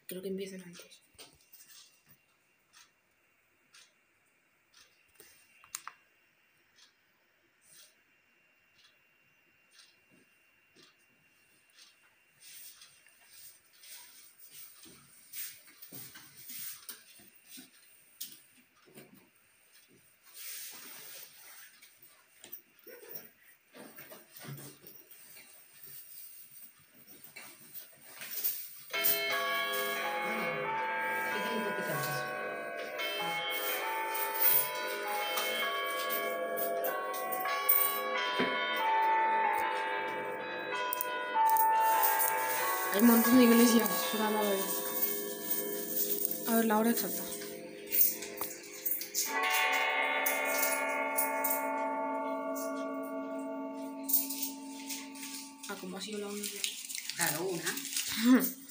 Creo que empiezan antes. Hay un montón de iglesias por al lado de... A ver la hora exacta. Ah, como ha sido la única. Claro, una.